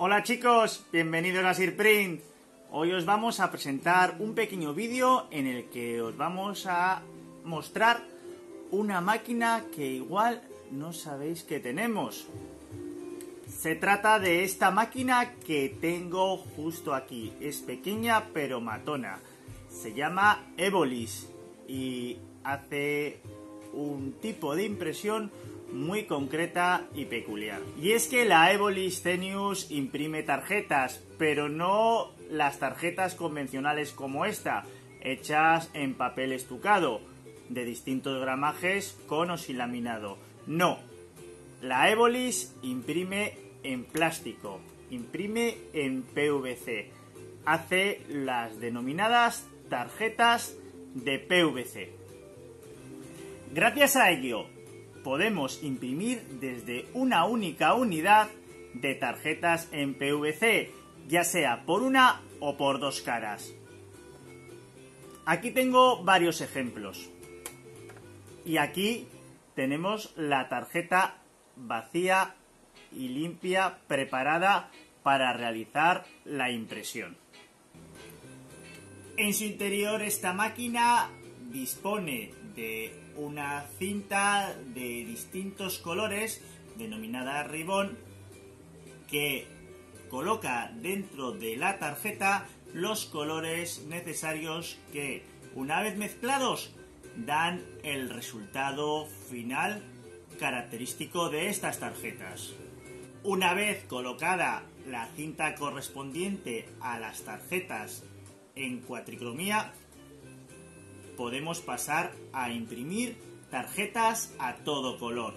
Hola chicos, bienvenidos a Sirprint. Hoy os vamos a presentar un pequeño vídeo en el que os vamos a mostrar una máquina que igual no sabéis que tenemos. Se trata de esta máquina que tengo justo aquí. Es pequeña pero matona. Se llama Evolis y hace un tipo de impresión muy concreta y peculiar. Y es que la Evolis Zenius imprime tarjetas, pero no las tarjetas convencionales como esta, hechas en papel estucado, de distintos gramajes, con o sin laminado. No, la Evolis imprime en plástico, imprime en PVC, hace las denominadas tarjetas de PVC. Gracias a ello, podemos imprimir desde una única unidad de tarjetas en PVC, ya sea por una o por dos caras. Aquí tengo varios ejemplos. Y aquí tenemos la tarjeta vacía y limpia, preparada para realizar la impresión. En su interior esta máquina dispone de una cinta de distintos colores, denominada ribón, que coloca dentro de la tarjeta los colores necesarios que, una vez mezclados, dan el resultado final característico de estas tarjetas. Una vez colocada la cinta correspondiente a las tarjetas en cuatricromía, podemos pasar a imprimir tarjetas a todo color.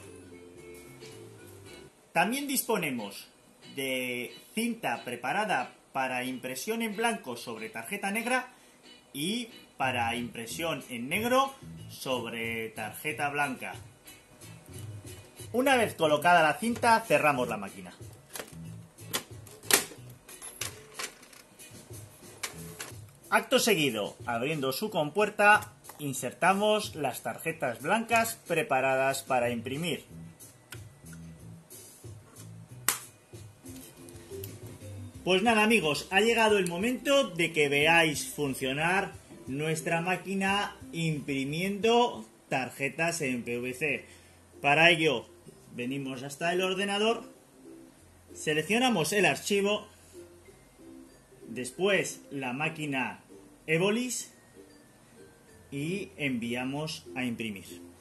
También disponemos de cinta preparada para impresión en blanco sobre tarjeta negra y para impresión en negro sobre tarjeta blanca. Una vez colocada la cinta, cerramos la máquina. Acto seguido, abriendo su compuerta, insertamos las tarjetas blancas preparadas para imprimir. Pues nada amigos, ha llegado el momento de que veáis funcionar nuestra máquina imprimiendo tarjetas en PVC. Para ello, venimos hasta el ordenador, seleccionamos el archivo, después la máquina Evolis y enviamos a imprimir.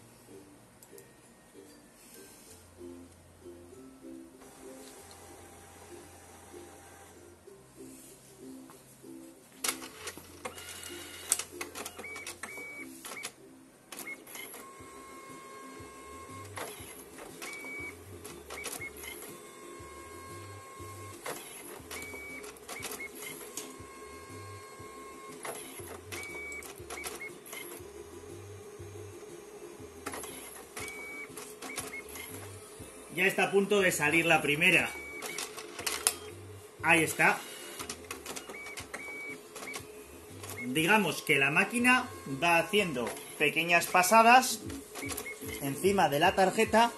Ya está a punto de salir la primera. Ahí está. Digamos que la máquina va haciendo pequeñas pasadas encima de la tarjeta,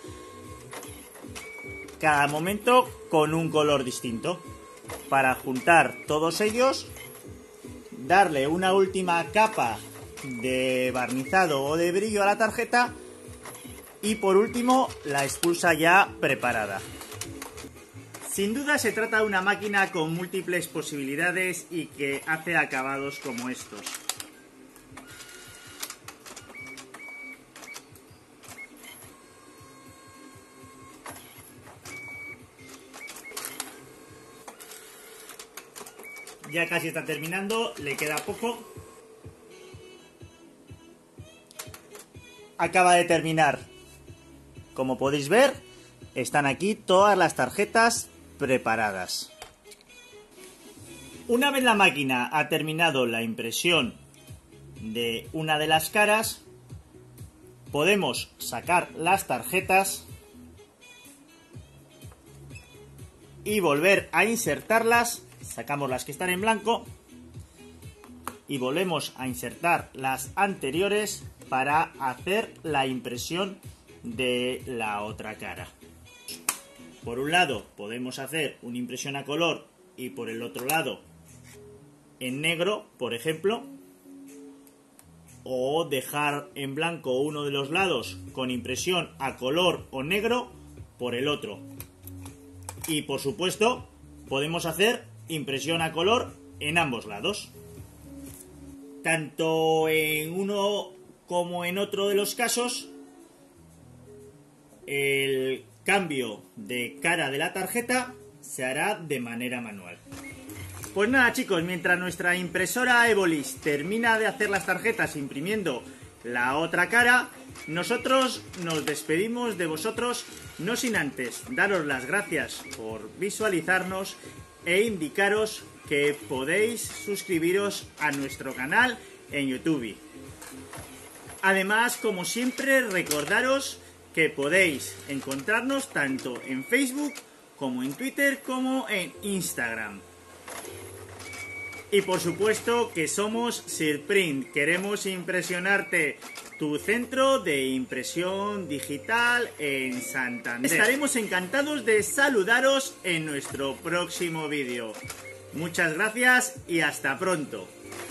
cada momento con un color distinto, para juntar todos ellos, darle una última capa de barnizado o de brillo a la tarjeta y por último la expulsa ya preparada. Sin duda se trata de una máquina con múltiples posibilidades y que hace acabados como estos. Ya casi está terminando, le queda poco. Acaba de terminar. Como podéis ver, están aquí todas las tarjetas preparadas. Una vez la máquina ha terminado la impresión de una de las caras, podemos sacar las tarjetas y volver a insertarlas. Sacamos las que están en blanco y volvemos a insertar las anteriores para hacer la impresión de la otra cara. Por un lado podemos hacer una impresión a color y por el otro lado en negro, por ejemplo, o dejar en blanco uno de los lados con impresión a color o negro por el otro. Y por supuesto podemos hacer impresión a color en ambos lados. Tanto en uno como en otro de los casos, el cambio de cara de la tarjeta se hará de manera manual. Pues nada, chicos, mientras nuestra impresora Evolis termina de hacer las tarjetas imprimiendo la otra cara, nosotros nos despedimos de vosotros, no sin antes daros las gracias por visualizarnos e indicaros que podéis suscribiros a nuestro canal en YouTube. Además, como siempre, recordaros que podéis encontrarnos tanto en Facebook como en Twitter como en Instagram. Y por supuesto que somos Sirprint, queremos impresionarte, tu centro de impresión digital en Santander. Estaremos encantados de saludaros en nuestro próximo vídeo. Muchas gracias y hasta pronto.